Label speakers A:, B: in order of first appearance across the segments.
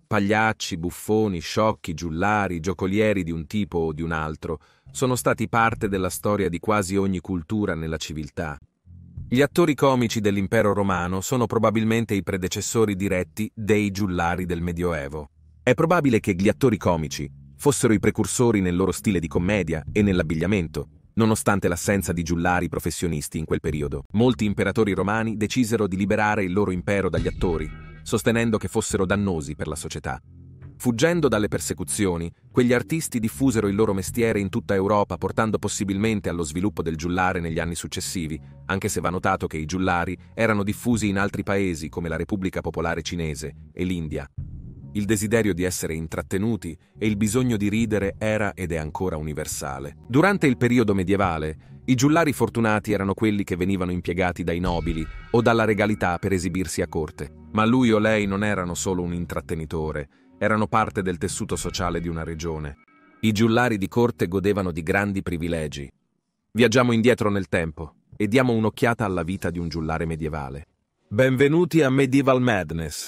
A: Pagliacci, buffoni, sciocchi, giullari, giocolieri di un tipo o di un altro sono stati parte della storia di quasi ogni cultura nella civiltà. Gli attori comici dell'impero romano sono probabilmente i predecessori diretti dei giullari del Medioevo. È probabile che gli attori comici fossero i precursori nel loro stile di commedia e nell'abbigliamento, nonostante l'assenza di giullari professionisti in quel periodo. Molti imperatori romani decisero di liberare il loro impero dagli attori, sostenendo che fossero dannosi per la società. Fuggendo dalle persecuzioni, quegli artisti diffusero il loro mestiere in tutta Europa, portando possibilmente allo sviluppo del giullare negli anni successivi, anche se va notato che i giullari erano diffusi in altri paesi come la Repubblica Popolare Cinese e l'India. Il desiderio di essere intrattenuti e il bisogno di ridere era ed è ancora universale. Durante il periodo medievale, i giullari fortunati erano quelli che venivano impiegati dai nobili o dalla regalità per esibirsi a corte. Ma lui o lei non erano solo un intrattenitore, erano parte del tessuto sociale di una regione. I giullari di corte godevano di grandi privilegi. Viaggiamo indietro nel tempo e diamo un'occhiata alla vita di un giullare medievale. Benvenuti a Medieval Madness.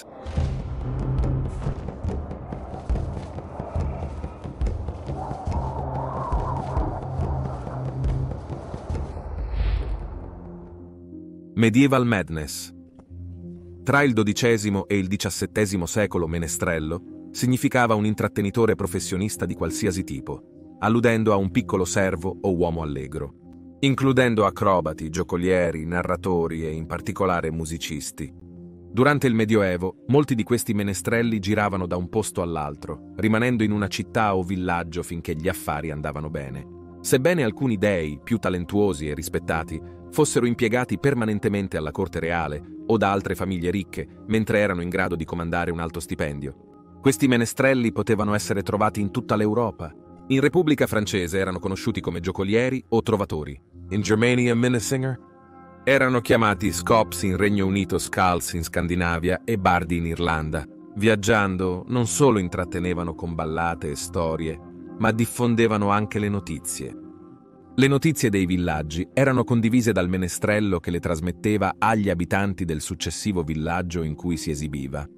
A: Medieval Madness. Tra il XII e il XVII secolo menestrello significava un intrattenitore professionista di qualsiasi tipo, alludendo a un piccolo servo o uomo allegro, includendo acrobati, giocolieri, narratori e in particolare musicisti. Durante il Medioevo, molti di questi menestrelli giravano da un posto all'altro, rimanendo in una città o villaggio finché gli affari andavano bene. Sebbene alcuni dei, più talentuosi e rispettati, fossero impiegati permanentemente alla corte reale o da altre famiglie ricche, mentre erano in grado di comandare un alto stipendio, questi menestrelli potevano essere trovati in tutta l'Europa. In Repubblica Francese erano conosciuti come giocolieri o trovatori. In Germania, Minnesinger. Erano chiamati Scops in Regno Unito, Skulls in Scandinavia e Bardi in Irlanda. Viaggiando, non solo intrattenevano con ballate e storie, ma diffondevano anche le notizie. Le notizie dei villaggi erano condivise dal menestrello che le trasmetteva agli abitanti del successivo villaggio in cui si esibiva.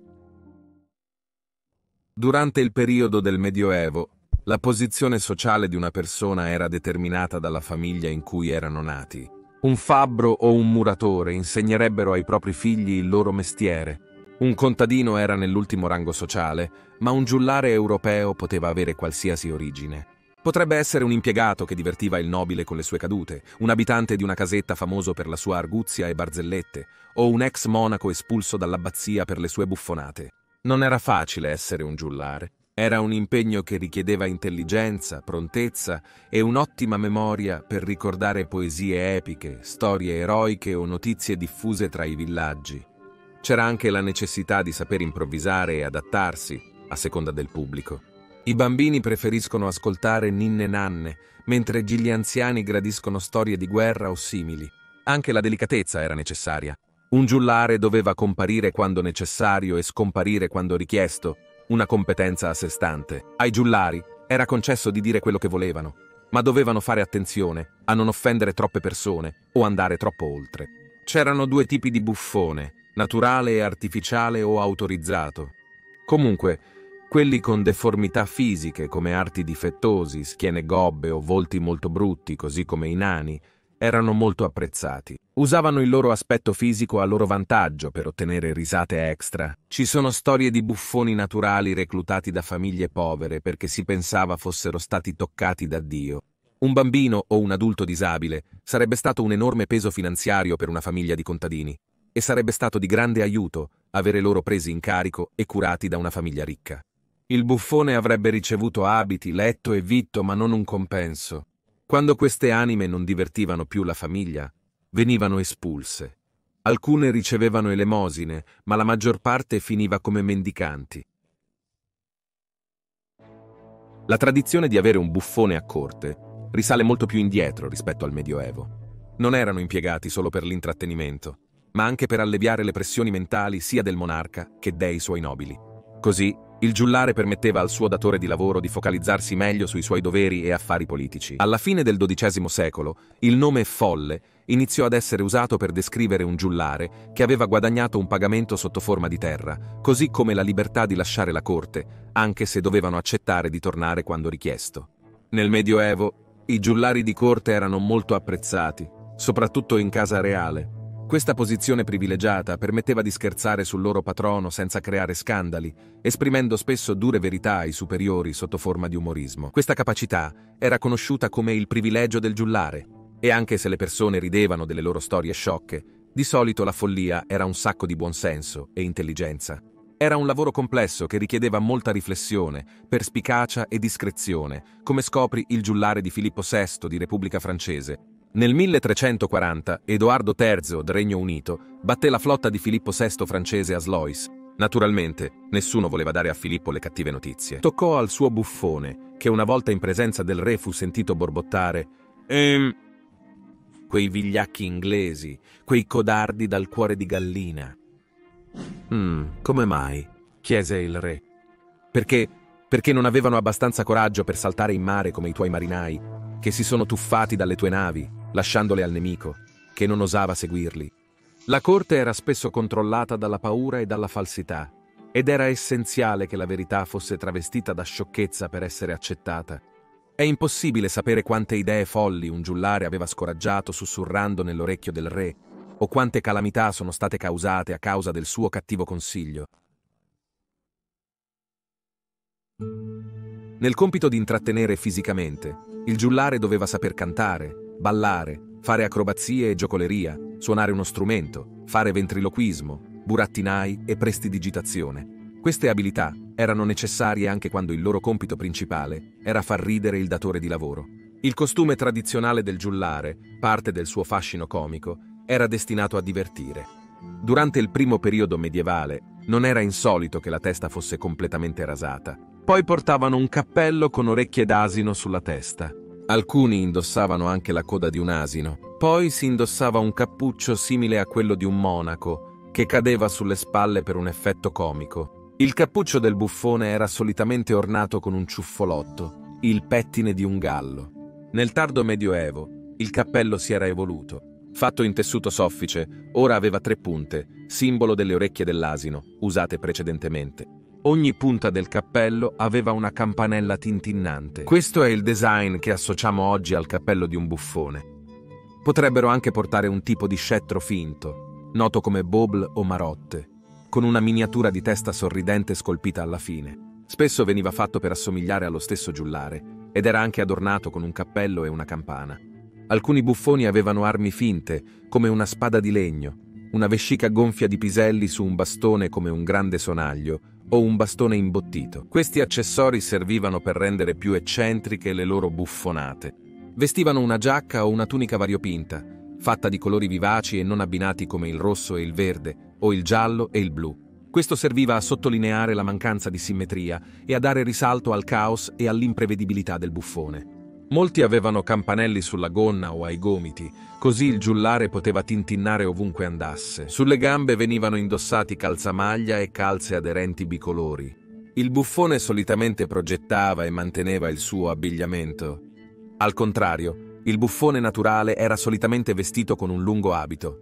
A: Durante il periodo del Medioevo, la posizione sociale di una persona era determinata dalla famiglia in cui erano nati. Un fabbro o un muratore insegnerebbero ai propri figli il loro mestiere. Un contadino era nell'ultimo rango sociale, ma un giullare europeo poteva avere qualsiasi origine. Potrebbe essere un impiegato che divertiva il nobile con le sue cadute, un abitante di una casetta famoso per la sua arguzia e barzellette, o un ex monaco espulso dall'abbazia per le sue buffonate. Non era facile essere un giullare. Era un impegno che richiedeva intelligenza, prontezza e un'ottima memoria per ricordare poesie epiche, storie eroiche o notizie diffuse tra i villaggi. C'era anche la necessità di saper improvvisare e adattarsi, a seconda del pubblico. I bambini preferiscono ascoltare ninne nanne, mentre gli anziani gradiscono storie di guerra o simili. Anche la delicatezza era necessaria. Un giullare doveva comparire quando necessario e scomparire quando richiesto, una competenza a sé stante. Ai giullari era concesso di dire quello che volevano, ma dovevano fare attenzione a non offendere troppe persone o andare troppo oltre. C'erano due tipi di buffone, naturale e artificiale o autorizzato. Comunque, quelli con deformità fisiche come arti difettosi, schiene gobbe o volti molto brutti, così come i nani, erano molto apprezzati. Usavano il loro aspetto fisico a loro vantaggio per ottenere risate extra. Ci sono storie di buffoni naturali reclutati da famiglie povere perché si pensava fossero stati toccati da Dio. Un bambino o un adulto disabile sarebbe stato un enorme peso finanziario per una famiglia di contadini e sarebbe stato di grande aiuto avere loro presi in carico e curati da una famiglia ricca. Il buffone avrebbe ricevuto abiti, letto e vitto, ma non un compenso. Quando queste anime non divertivano più la famiglia, venivano espulse. Alcune ricevevano elemosine, ma la maggior parte finiva come mendicanti. La tradizione di avere un buffone a corte risale molto più indietro rispetto al Medioevo. Non erano impiegati solo per l'intrattenimento, ma anche per alleviare le pressioni mentali sia del monarca che dei suoi nobili. Così, Il giullare permetteva al suo datore di lavoro di focalizzarsi meglio sui suoi doveri e affari politici. Alla fine del XII secolo, il nome folle iniziò ad essere usato per descrivere un giullare che aveva guadagnato un pagamento sotto forma di terra, così come la libertà di lasciare la corte, anche se dovevano accettare di tornare quando richiesto. Nel Medioevo, i giullari di corte erano molto apprezzati, soprattutto in casa reale. Questa posizione privilegiata permetteva di scherzare sul loro patrono senza creare scandali, esprimendo spesso dure verità ai superiori sotto forma di umorismo. Questa capacità era conosciuta come il privilegio del giullare, e anche se le persone ridevano delle loro storie sciocche, di solito la follia era un sacco di buonsenso e intelligenza. Era un lavoro complesso che richiedeva molta riflessione, perspicacia e discrezione, come scopri il giullare di Filippo VI di Repubblica Francese. Nel 1340, Edoardo III del Regno Unito batté la flotta di Filippo VI francese a Sluis. Naturalmente, nessuno voleva dare a Filippo le cattive notizie. Toccò al suo buffone, che una volta in presenza del re fu sentito borbottare: quei vigliacchi inglesi, quei codardi dal cuore di gallina. Come mai? Chiese il re. Perché non avevano abbastanza coraggio per saltare in mare come i tuoi marinai, che si sono tuffati dalle tue navi, lasciandole al nemico, che non osava seguirli. La corte era spesso controllata dalla paura e dalla falsità, ed era essenziale che la verità fosse travestita da sciocchezza per essere accettata. È impossibile sapere quante idee folli un giullare aveva scoraggiato sussurrando nell'orecchio del re, o quante calamità sono state causate a causa del suo cattivo consiglio. Nel compito di intrattenere fisicamente, il giullare doveva saper cantare, ballare, fare acrobazie e giocoleria, suonare uno strumento, fare ventriloquismo, burattinai e prestidigitazione. Queste abilità erano necessarie anche quando il loro compito principale era far ridere il datore di lavoro. Il costume tradizionale del giullare, parte del suo fascino comico, era destinato a divertire. Durante il primo periodo medievale non era insolito che la testa fosse completamente rasata. Poi portavano un cappello con orecchie d'asino sulla testa. Alcuni indossavano anche la coda di un asino. Poi si indossava un cappuccio simile a quello di un monaco, che cadeva sulle spalle per un effetto comico. Il cappuccio del buffone era solitamente ornato con un ciuffolotto, il pettine di un gallo. Nel tardo Medioevo, il cappello si era evoluto. Fatto in tessuto soffice, ora aveva 3 punte, simbolo delle orecchie dell'asino, usate precedentemente. Ogni punta del cappello aveva una campanella tintinnante. Questo è il design che associamo oggi al cappello di un buffone. Potrebbero anche portare un tipo di scettro finto, noto come bauble o marotte, con una miniatura di testa sorridente scolpita alla fine. Spesso veniva fatto per assomigliare allo stesso giullare, ed era anche adornato con un cappello e una campana. Alcuni buffoni avevano armi finte, come una spada di legno, una vescica gonfia di piselli su un bastone come un grande sonaglio, o un bastone imbottito. Questi accessori servivano per rendere più eccentriche le loro buffonate. Vestivano una giacca o una tunica variopinta, fatta di colori vivaci e non abbinati come il rosso e il verde, o il giallo e il blu. Questo serviva a sottolineare la mancanza di simmetria e a dare risalto al caos e all'imprevedibilità del buffone. Molti avevano campanelli sulla gonna o ai gomiti, così il giullare poteva tintinnare ovunque andasse. Sulle gambe venivano indossati calzamaglia e calze aderenti bicolori. Il buffone solitamente progettava e manteneva il suo abbigliamento. Al contrario, il buffone naturale era solitamente vestito con un lungo abito.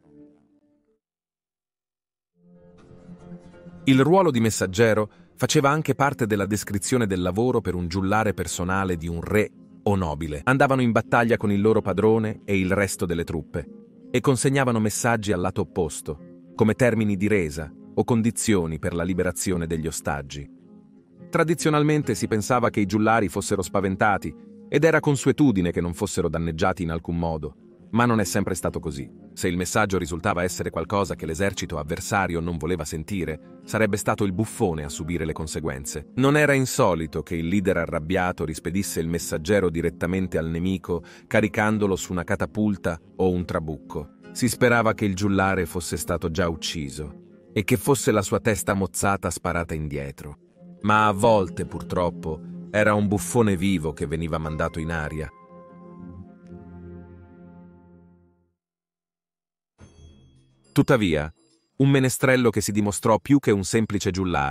A: Il ruolo di messaggero faceva anche parte della descrizione del lavoro per un giullare personale di un re o nobile. Andavano in battaglia con il loro padrone e il resto delle truppe e consegnavano messaggi al lato opposto, come termini di resa o condizioni per la liberazione degli ostaggi. Tradizionalmente si pensava che i giullari fossero spaventati ed era consuetudine che non fossero danneggiati in alcun modo, ma non è sempre stato così. Se il messaggio risultava essere qualcosa che l'esercito avversario non voleva sentire, sarebbe stato il buffone a subire le conseguenze. Non era insolito che il leader arrabbiato rispedisse il messaggero direttamente al nemico, caricandolo su una catapulta o un trabucco. Si sperava che il giullare fosse stato già ucciso e che fosse la sua testa mozzata sparata indietro. Ma a volte, purtroppo, era un buffone vivo che veniva mandato in aria. Tuttavia, un menestrello che si dimostrò più che un semplice giullare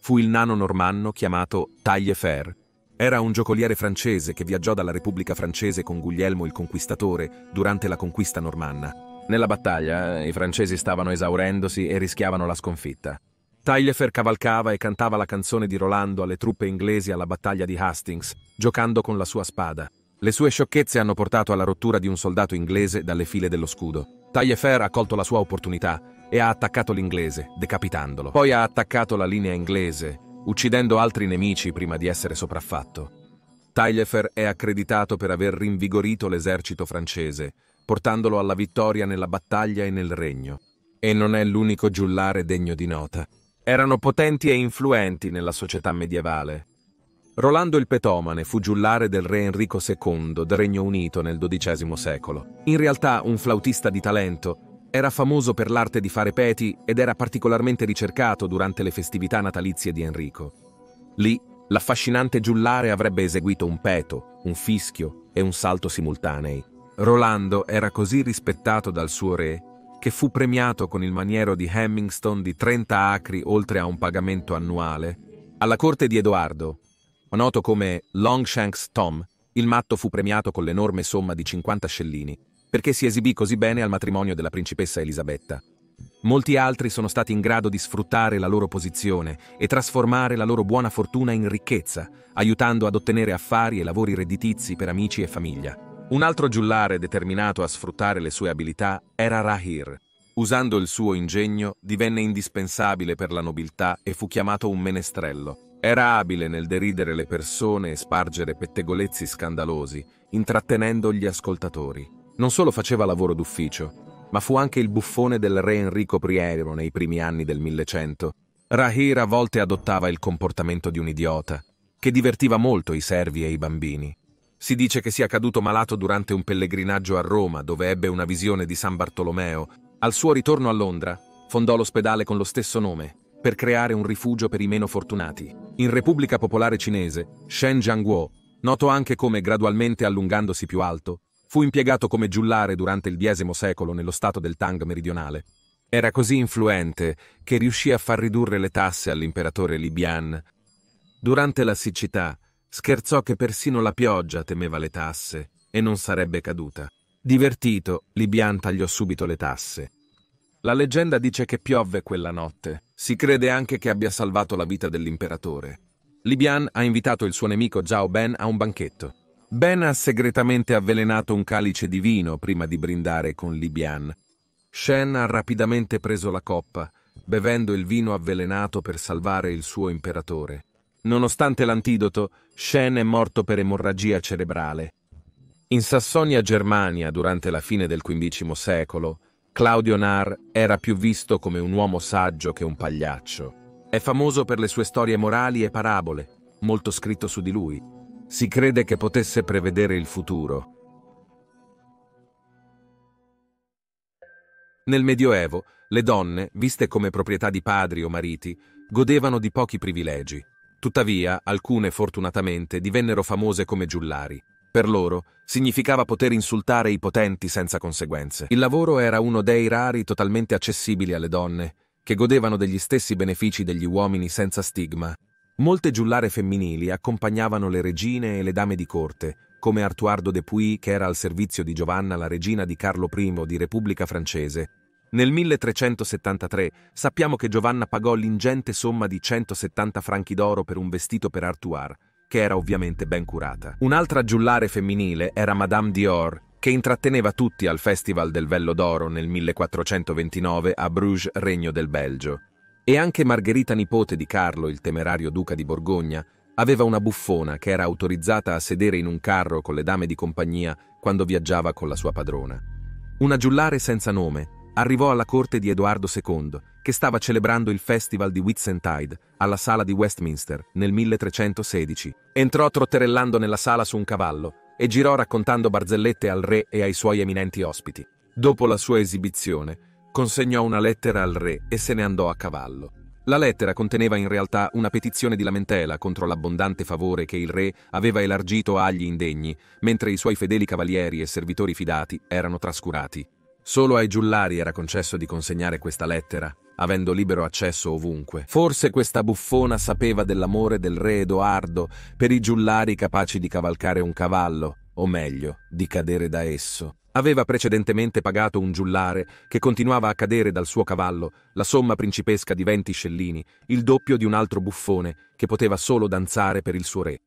A: fu il nano normanno chiamato Taillefer. Era un giocoliere francese che viaggiò dalla Repubblica Francese con Guglielmo il Conquistatore durante la conquista normanna. Nella battaglia i francesi stavano esaurendosi e rischiavano la sconfitta. Taillefer cavalcava e cantava la canzone di Rolando alle truppe inglesi alla battaglia di Hastings, giocando con la sua spada. Le sue sciocchezze hanno portato alla rottura di un soldato inglese dalle file dello scudo. Taillefer ha colto la sua opportunità e ha attaccato l'inglese, decapitandolo. Poi ha attaccato la linea inglese, uccidendo altri nemici prima di essere sopraffatto. Taillefer è accreditato per aver rinvigorito l'esercito francese, portandolo alla vittoria nella battaglia e nel regno. E non è l'unico giullare degno di nota. Erano potenti e influenti nella società medievale. Rolando il Petomane fu giullare del re Enrico II del Regno Unito nel XII secolo. In realtà un flautista di talento, era famoso per l'arte di fare peti ed era particolarmente ricercato durante le festività natalizie di Enrico. Lì, l'affascinante giullare avrebbe eseguito un peto, un fischio e un salto simultanei. Rolando era così rispettato dal suo re che fu premiato con il maniero di Hemmingstone di 30 acri oltre a un pagamento annuale. Alla corte di Edoardo, noto come Longshanks Tom, il matto fu premiato con l'enorme somma di 50 scellini, perché si esibì così bene al matrimonio della principessa Elisabetta. Molti altri sono stati in grado di sfruttare la loro posizione e trasformare la loro buona fortuna in ricchezza, aiutando ad ottenere affari e lavori redditizi per amici e famiglia. Un altro giullare determinato a sfruttare le sue abilità era Rahir. Usando il suo ingegno, divenne indispensabile per la nobiltà e fu chiamato un menestrello. Era abile nel deridere le persone e spargere pettegolezzi scandalosi, intrattenendo gli ascoltatori. Non solo faceva lavoro d'ufficio, ma fu anche il buffone del re Enrico I nei primi anni del 1100. Rahir a volte adottava il comportamento di un idiota, che divertiva molto i servi e i bambini. Si dice che sia caduto malato durante un pellegrinaggio a Roma, dove ebbe una visione di San Bartolomeo. Al suo ritorno a Londra, fondò l'ospedale con lo stesso nome, per creare un rifugio per i meno fortunati. In Repubblica Popolare Cinese, Shen Jianguo, noto anche come gradualmente allungandosi più alto, fu impiegato come giullare durante il X secolo nello stato del Tang meridionale. Era così influente che riuscì a far ridurre le tasse all'imperatore Li Bian. Durante la siccità, scherzò che persino la pioggia temeva le tasse e non sarebbe caduta. Divertito, Li Bian tagliò subito le tasse. La leggenda dice che piovve quella notte. Si crede anche che abbia salvato la vita dell'imperatore. Li Bian ha invitato il suo nemico Zhao Ben a un banchetto. Ben ha segretamente avvelenato un calice di vino prima di brindare con Li Bian. Shen ha rapidamente preso la coppa, bevendo il vino avvelenato per salvare il suo imperatore. Nonostante l'antidoto, Shen è morto per emorragia cerebrale. In Sassonia-Germania, durante la fine del XV secolo, Claudio Nar era più visto come un uomo saggio che un pagliaccio. È famoso per le sue storie morali e parabole, molto scritto su di lui. Si crede che potesse prevedere il futuro. Nel Medioevo, le donne, viste come proprietà di padri o mariti, godevano di pochi privilegi. Tuttavia, alcune fortunatamente divennero famose come giullari. Per loro, significava poter insultare i potenti senza conseguenze. Il lavoro era uno dei rari totalmente accessibili alle donne, che godevano degli stessi benefici degli uomini senza stigma. Molte giullare femminili accompagnavano le regine e le dame di corte, come Artuardo de Puy, che era al servizio di Giovanna, la regina di Carlo I di Repubblica Francese. Nel 1373 sappiamo che Giovanna pagò l'ingente somma di 170 franchi d'oro per un vestito per Artois, che era ovviamente ben curata. Un'altra giullare femminile era Madame Dior, che intratteneva tutti al Festival del Vello d'Oro nel 1429 a Bruges, Regno del Belgio. E anche Margherita, nipote di Carlo, il temerario duca di Borgogna, aveva una buffona che era autorizzata a sedere in un carro con le dame di compagnia quando viaggiava con la sua padrona. Una giullare senza nome arrivò alla corte di Edoardo II, che stava celebrando il Festival di Whitsuntide alla sala di Westminster nel 1316. Entrò trotterellando nella sala su un cavallo e girò raccontando barzellette al re e ai suoi eminenti ospiti. Dopo la sua esibizione, consegnò una lettera al re e se ne andò a cavallo. La lettera conteneva in realtà una petizione di lamentela contro l'abbondante favore che il re aveva elargito agli indegni, mentre i suoi fedeli cavalieri e servitori fidati erano trascurati. Solo ai giullari era concesso di consegnare questa lettera, avendo libero accesso ovunque. Forse questa buffona sapeva dell'amore del re Edoardo per i giullari capaci di cavalcare un cavallo, o meglio, di cadere da esso. Aveva precedentemente pagato un giullare che continuava a cadere dal suo cavallo la somma principesca di 20 scellini, il doppio di un altro buffone che poteva solo danzare per il suo re.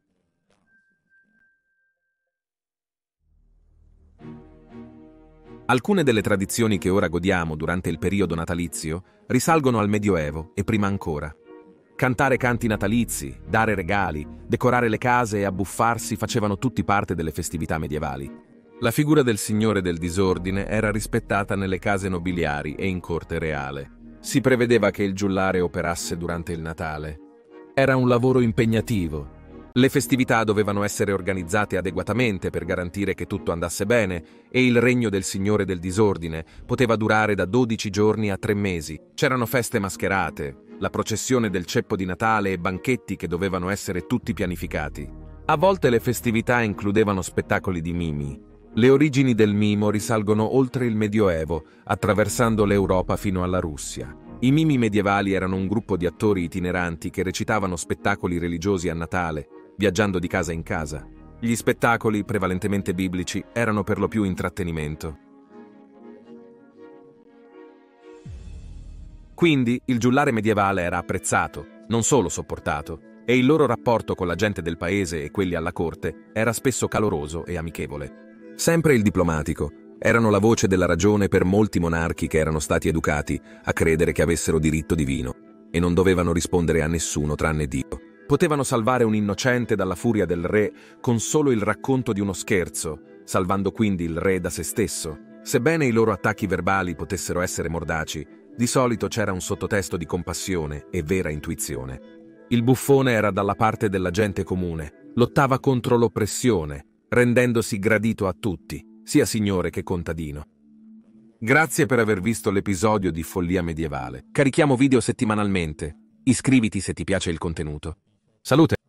A: Alcune delle tradizioni che ora godiamo durante il periodo natalizio risalgono al Medioevo e prima ancora. Cantare canti natalizi, dare regali, decorare le case e abbuffarsi facevano tutti parte delle festività medievali. La figura del signore del disordine era rispettata nelle case nobiliari e in corte reale. Si prevedeva che il giullare operasse durante il Natale. Era un lavoro impegnativo. Le festività dovevano essere organizzate adeguatamente per garantire che tutto andasse bene e il regno del signore del disordine poteva durare da 12 giorni a 3 mesi. C'erano feste mascherate, la processione del ceppo di Natale e banchetti che dovevano essere tutti pianificati. A volte le festività includevano spettacoli di mimi. Le origini del mimo risalgono oltre il Medioevo, attraversando l'Europa fino alla Russia. I mimi medievali erano un gruppo di attori itineranti che recitavano spettacoli religiosi a Natale, viaggiando di casa in casa. Gli spettacoli, prevalentemente biblici, erano per lo più intrattenimento. Quindi il giullare medievale era apprezzato, non solo sopportato, e il loro rapporto con la gente del paese e quelli alla corte era spesso caloroso e amichevole. Sempre il diplomatico. Erano la voce della ragione per molti monarchi che erano stati educati a credere che avessero diritto divino e non dovevano rispondere a nessuno tranne Dio. Potevano salvare un innocente dalla furia del re con solo il racconto di uno scherzo, salvando quindi il re da se stesso. Sebbene i loro attacchi verbali potessero essere mordaci, di solito c'era un sottotesto di compassione e vera intuizione. Il buffone era dalla parte della gente comune, lottava contro l'oppressione, rendendosi gradito a tutti, sia signore che contadino. Grazie per aver visto l'episodio di Follia Medievale. Carichiamo video settimanalmente. Iscriviti se ti piace il contenuto. Salute!